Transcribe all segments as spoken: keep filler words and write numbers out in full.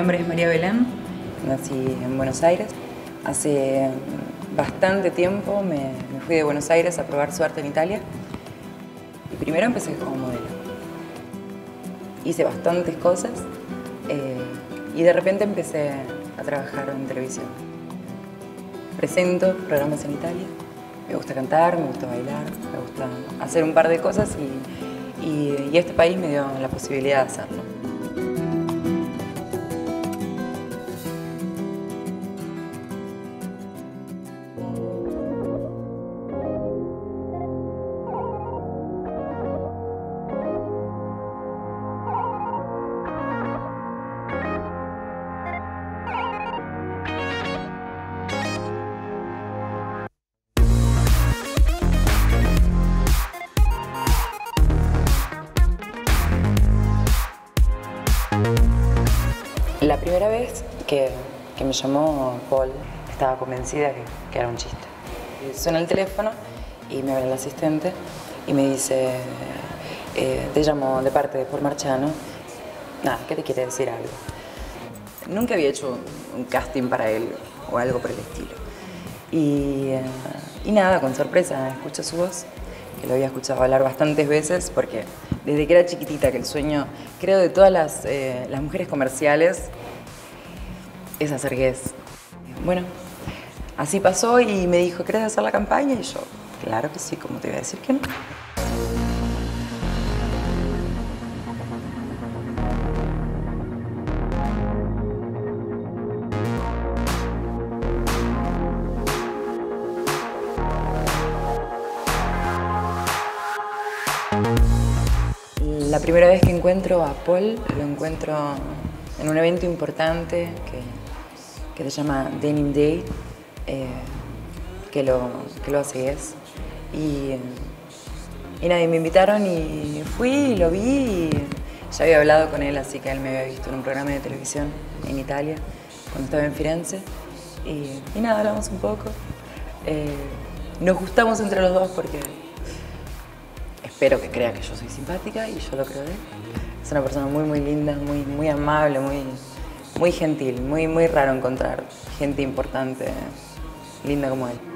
nombre es María Belén, nací en Buenos Aires. Hace bastante tiempo me, me fui de Buenos Aires a probar suerte en Italia y primero empecé como modelo. Hice bastantes cosas eh, y de repente empecé a trabajar en televisión. Presento programas en Italia, me gusta cantar, me gusta bailar, me gusta hacer un par de cosas y, y, y este país me dio la posibilidad de hacerlo. La primera vez que, que me llamó Paul, estaba convencida que, que era un chiste. Suena el teléfono y me habla el asistente y me dice, eh, te llamo de parte de Paul Marciano. Nada, ¿qué te quiere decir algo? Nunca había hecho un casting para él o algo por el estilo. Y, eh, y nada, con sorpresa, escucho su voz, que lo había escuchado hablar bastantes veces, porque desde que era chiquitita, que el sueño, creo, de todas las, eh, las mujeres comerciales es hacer guest. Bueno, así pasó y me dijo, ¿querés hacer la campaña? Y yo, claro que sí, ¿cómo te iba a decir que no? La primera vez que encuentro a Paul, lo encuentro en un evento importante que, que se llama Denim Day, eh, que, lo, que lo hace Guess. Y, y nada, me invitaron y fui y lo vi y ya había hablado con él, así que él me había visto en un programa de televisión en Italia, cuando estaba en Firenze. Y, y nada, hablamos un poco. Eh, nos gustamos entre los dos porque espero que crea que yo soy simpática y yo lo creo de él. Es una persona muy, muy linda, muy, muy amable, muy, muy gentil. Muy, muy raro encontrar gente importante, linda como él.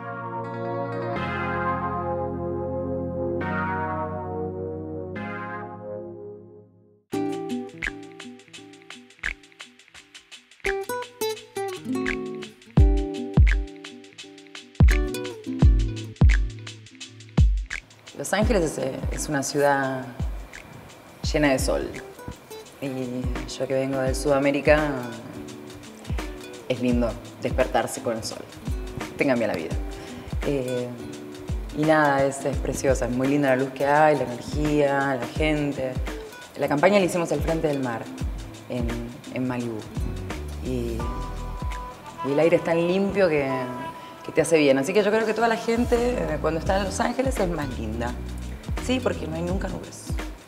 Los Ángeles es, es una ciudad llena de sol y yo que vengo de Sudamérica es lindo despertarse con el sol, te cambia la vida. Eh, y nada, es, es preciosa, es muy linda la luz que hay, la energía, la gente. La campaña la hicimos al frente del mar, en, en Malibú, y, y el aire es tan limpio que que te hace bien. Así que yo creo que toda la gente, cuando está en Los Ángeles, es más linda. Sí, porque no hay nunca nubes.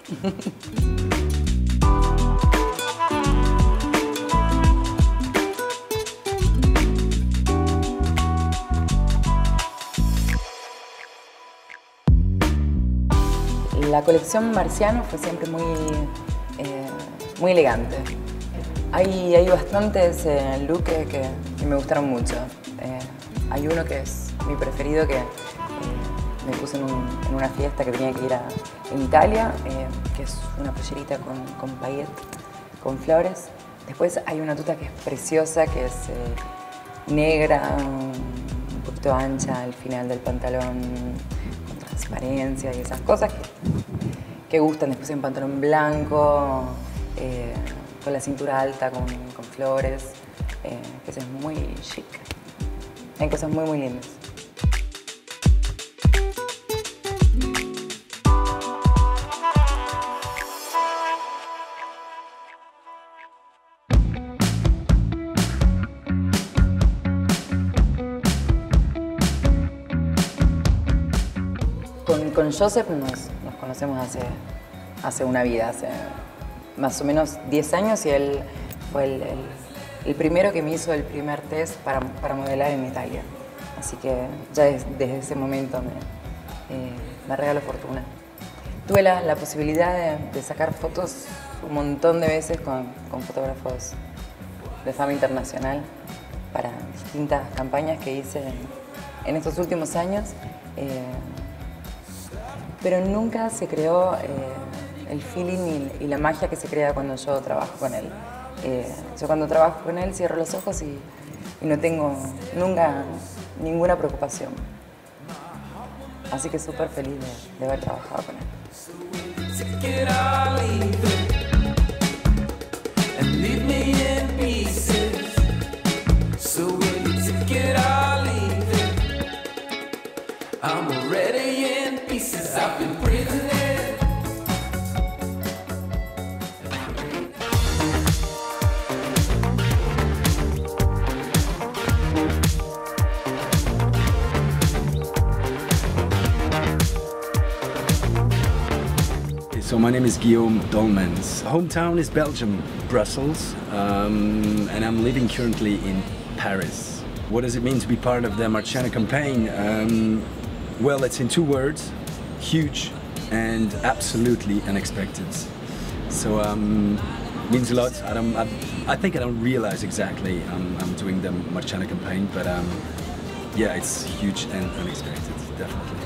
La colección Marciano fue siempre muy, eh, muy elegante. Hay, hay bastantes eh, looks que, que me gustaron mucho. Eh, Hay uno que es mi preferido, que eh, me puse en, un, en una fiesta que tenía que ir a, en Italia, eh, que es una pollerita con, con paillettes, con flores. Después hay una tuta que es preciosa, que es eh, negra, un poquito ancha al final del pantalón, con transparencia y esas cosas que, que gustan. Después hay un pantalón blanco, eh, con la cintura alta, con, con flores, eh, que es muy chic. Hay cosas muy, muy lindas. Con, con Joseph nos, nos conocemos hace, hace una vida, hace más o menos diez años, y él fue el, el el primero que me hizo el primer test para, para modelar en Italia. Así que ya es, desde ese momento me, eh, me regaló fortuna. Tuve la, la posibilidad de, de sacar fotos un montón de veces con, con fotógrafos de fama internacional para distintas campañas que hice en estos últimos años, eh, pero nunca se creó eh, el feeling y, y la magia que se crea cuando yo trabajo con él. Eh, yo cuando trabajo con él cierro los ojos y, y no tengo nunca ninguna preocupación. Así que súper feliz de, de haber trabajado con él. So my name is Guillaume Dolmans. Hometown is Belgium, Brussels, um, and I'm living currently in Paris. What does it mean to be part of the Marciano campaign? Um, well, it's in two words: huge and absolutely unexpected. So um, means a lot. I don't. I, I think I don't realize exactly I'm, I'm doing the Marciano campaign, but um, yeah, it's huge and unexpected, definitely.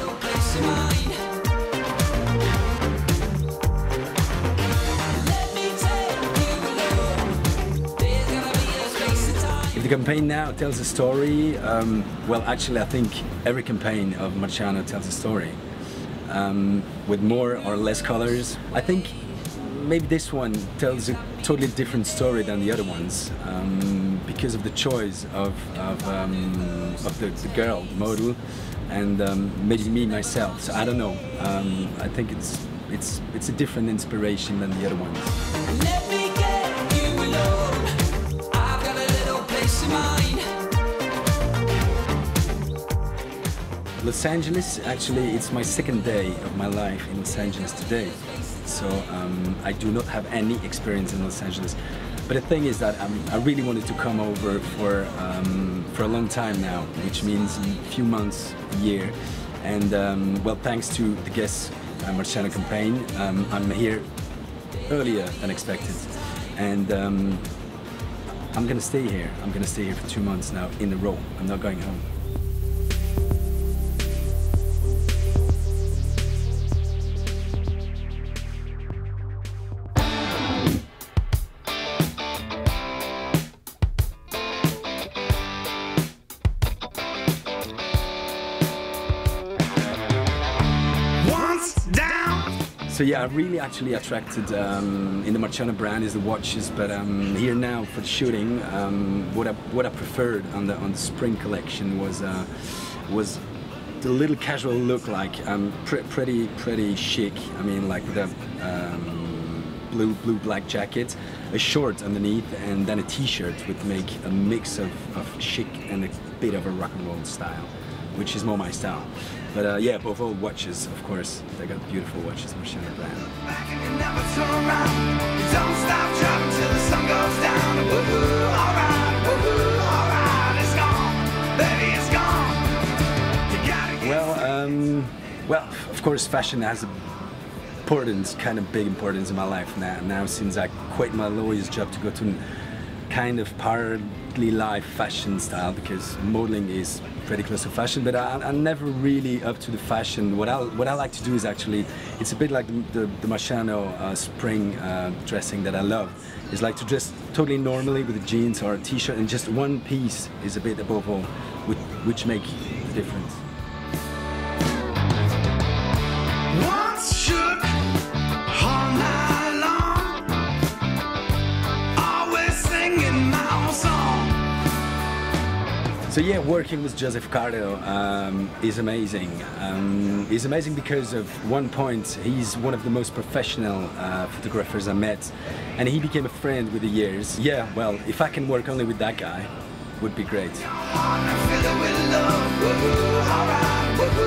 The campaign now tells a story. Um, well, actually, I think every campaign of Marciano tells a story um, with more or less colors. I think maybe this one tells a totally different story than the other ones um, because of the choice of of, um, of the, the girl, the model, and um, maybe me myself. So I don't know. Um, I think it's it's it's a different inspiration than the other ones. Let me get you alone. Los Angeles, actually, it's my second day of my life in Los Angeles today. So um, I do not have any experience in Los Angeles. But the thing is that um, I really wanted to come over for, um, for a long time now, which means a few months, a year. And um, well, thanks to the Guess uh, Marciano campaign, um, I'm here earlier than expected. And um, I'm gonna stay here. I'm gonna stay here for two months now in a row. I'm not going home. So yeah, I'm really actually attracted um, in the Marciano brand is the watches, but um, here now for the shooting, um, what I what I preferred on the on the spring collection was uh, was the little casual look, like um, pr pretty pretty chic. I mean, like the um, blue blue black jacket, a short underneath, and then a T-shirt would make a mix of, of chic and a bit of a rock and roll style, which is more my style. But uh, yeah, above all, watches, of course. They got beautiful watches, Marciano brand. Well, um, well, of course, fashion has a importance, kind of big importance in my life now. Now, since I quit my lawyer's job to go to kind of partly live fashion style, because modeling is pretty close to fashion, but I, I'm never really up to the fashion. What I what I like to do is actually, it's a bit like the, the, the Marciano uh, spring uh, dressing that I love. It's like to dress totally normally with a jeans or a T-shirt, and just one piece is a bit above all, which, which make the difference. Once shook all night long, always singing my own song. So yeah, working with Joseph Cardo um, is amazing. Um, he's amazing because of one point, he's one of the most professional uh, photographers I met, and he became a friend with the years. Yeah, well, if I can work only with that guy, would be great.